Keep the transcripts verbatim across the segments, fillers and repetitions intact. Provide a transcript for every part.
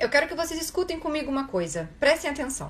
eu quero que vocês escutem comigo uma coisa. Prestem atenção.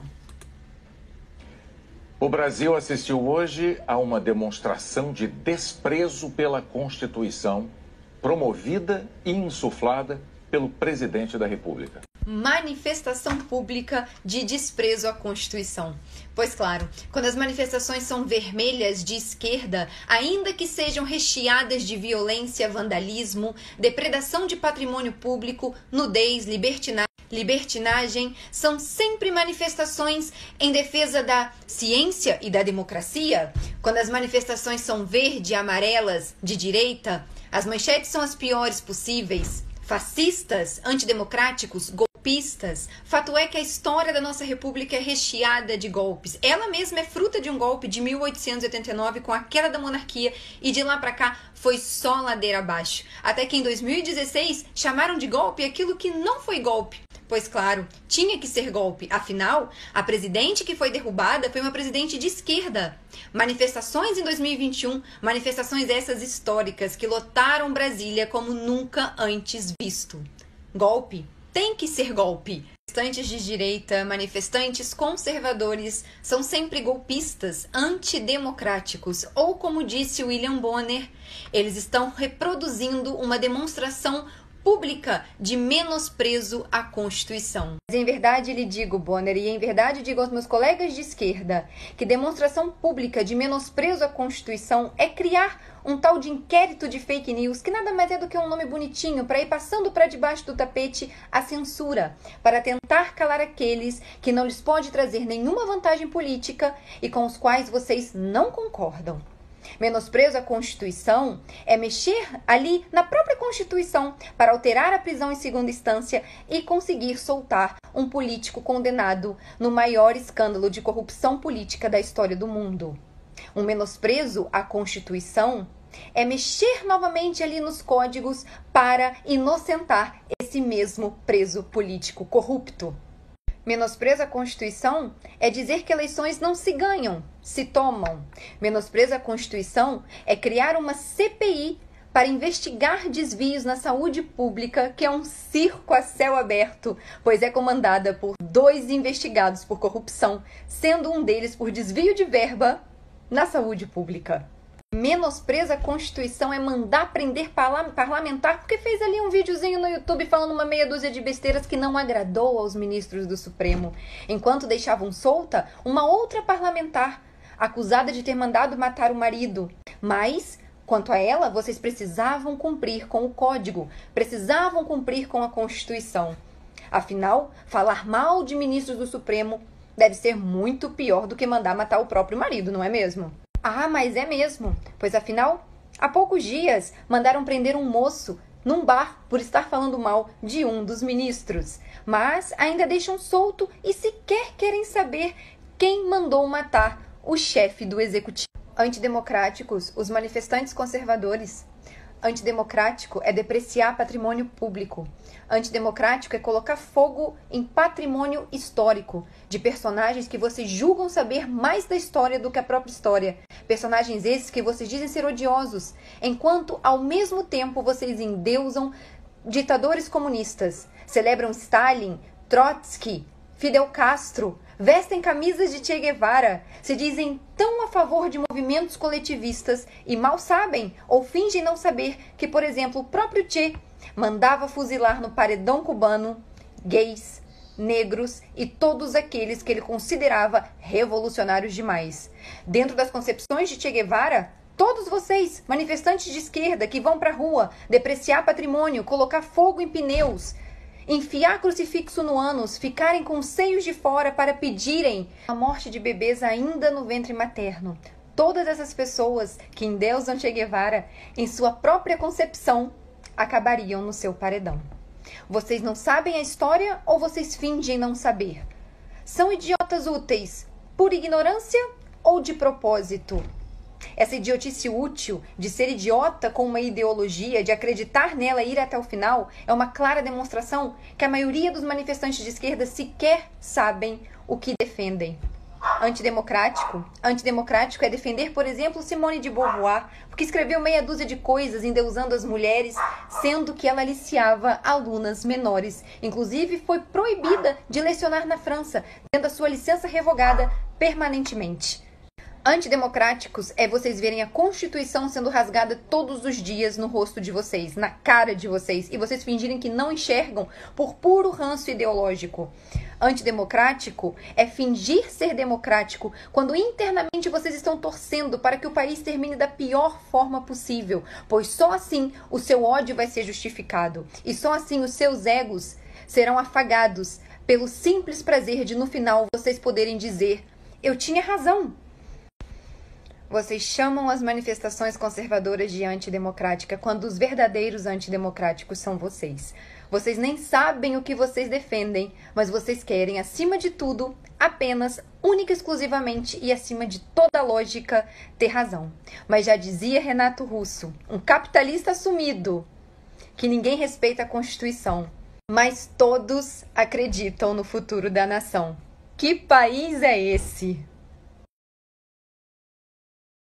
O Brasil assistiu hoje a uma demonstração de desprezo pela Constituição, promovida e insuflada pelo presidente da República. Manifestação pública de desprezo à Constituição. Pois claro, quando as manifestações são vermelhas de esquerda, ainda que sejam recheadas de violência, vandalismo, depredação de patrimônio público, nudez, libertinagem, libertinagem, são sempre manifestações em defesa da ciência e da democracia. Quando as manifestações são verde e amarelas, de direita, as manchetes são as piores possíveis. Fascistas, antidemocráticos, golpistas. Fato é que a história da nossa república é recheada de golpes. Ela mesma é fruta de um golpe de mil oitocentos e oitenta e nove com a queda da monarquia e de lá pra cá foi só ladeira abaixo. Até que em dois mil e dezesseis chamaram de golpe aquilo que não foi golpe. Pois claro, tinha que ser golpe. Afinal, a presidente que foi derrubada foi uma presidente de esquerda. Manifestações em dois mil e vinte e um, manifestações essas históricas que lotaram Brasília como nunca antes visto. Golpe tem que ser golpe. Manifestantes de direita, manifestantes conservadores são sempre golpistas, antidemocráticos, ou como disse William Bonner, eles estão reproduzindo uma demonstração pública de menosprezo à Constituição. Mas em verdade lhe digo, Bonner, e em verdade digo aos meus colegas de esquerda, que demonstração pública de menosprezo à Constituição é criar um tal de inquérito de fake news, que nada mais é do que um nome bonitinho para ir passando para debaixo do tapete a censura, para tentar calar aqueles que não lhes pode trazer nenhuma vantagem política e com os quais vocês não concordam. Menosprezo à Constituição é mexer ali na própria Constituição para alterar a prisão em segunda instância e conseguir soltar um político condenado no maior escândalo de corrupção política da história do mundo. Um menosprezo à Constituição é mexer novamente ali nos códigos para inocentar esse mesmo preso político corrupto. Menosprezo à Constituição é dizer que eleições não se ganham, se tomam. Menosprezo à Constituição é criar uma C P I para investigar desvios na saúde pública, que é um circo a céu aberto, pois é comandada por dois investigados por corrupção, sendo um deles por desvio de verba na saúde pública. Menosprezo à Constituição é mandar prender parlamentar porque fez ali um videozinho no YouTube falando uma meia dúzia de besteiras que não agradou aos ministros do Supremo, enquanto deixavam solta uma outra parlamentar acusada de ter mandado matar o marido. Mas, quanto a ela, vocês precisavam cumprir com o código, precisavam cumprir com a Constituição. Afinal, falar mal de ministros do Supremo deve ser muito pior do que mandar matar o próprio marido, não é mesmo? Ah, mas é mesmo, pois afinal, há poucos dias mandaram prender um moço num bar por estar falando mal de um dos ministros, mas ainda deixam solto e sequer querem saber quem mandou matar o chefe do executivo. Antidemocráticos, os manifestantes conservadores. Antidemocrático é depreciar patrimônio público. Antidemocrático é colocar fogo em patrimônio histórico de personagens que vocês julgam saber mais da história do que a própria história. Personagens esses que vocês dizem ser odiosos, enquanto ao mesmo tempo vocês endeusam ditadores comunistas, celebram Stalin, Trotsky, Fidel Castro, vestem camisas de Che Guevara, se dizem tão a favor de movimentos coletivistas e mal sabem ou fingem não saber que, por exemplo, o próprio Che mandava fuzilar no paredão cubano gays, negros e todos aqueles que ele considerava revolucionários demais. Dentro das concepções de Che Guevara, todos vocês, manifestantes de esquerda que vão para a rua depreciar patrimônio, colocar fogo em pneus, enfiar crucifixo no ânus, ficarem com os seios de fora para pedirem a morte de bebês ainda no ventre materno. Todas essas pessoas que endeusam Che Guevara, em sua própria concepção, acabariam no seu paredão. Vocês não sabem a história ou vocês fingem não saber? São idiotas úteis por ignorância ou de propósito? Essa idiotice útil de ser idiota com uma ideologia, de acreditar nela e ir até o final, é uma clara demonstração que a maioria dos manifestantes de esquerda sequer sabem o que defendem. Antidemocrático? Antidemocrático é defender, por exemplo, Simone de Beauvoir, porque escreveu meia dúzia de coisas endeusando as mulheres, sendo que ela aliciava alunas menores. Inclusive, foi proibida de lecionar na França, tendo a sua licença revogada permanentemente. Antidemocráticos é vocês verem a Constituição sendo rasgada todos os dias no rosto de vocês, na cara de vocês, e vocês fingirem que não enxergam por puro ranço ideológico. Antidemocrático é fingir ser democrático quando internamente vocês estão torcendo para que o país termine da pior forma possível, pois só assim o seu ódio vai ser justificado e só assim os seus egos serão afagados pelo simples prazer de no final vocês poderem dizer: eu tinha razão. Vocês chamam as manifestações conservadoras de antidemocrática quando os verdadeiros antidemocráticos são vocês. Vocês nem sabem o que vocês defendem, mas vocês querem, acima de tudo, apenas, única e exclusivamente e acima de toda lógica, ter razão. Mas já dizia Renato Russo, um capitalista assumido, que ninguém respeita a Constituição, mas todos acreditam no futuro da nação. Que país é esse?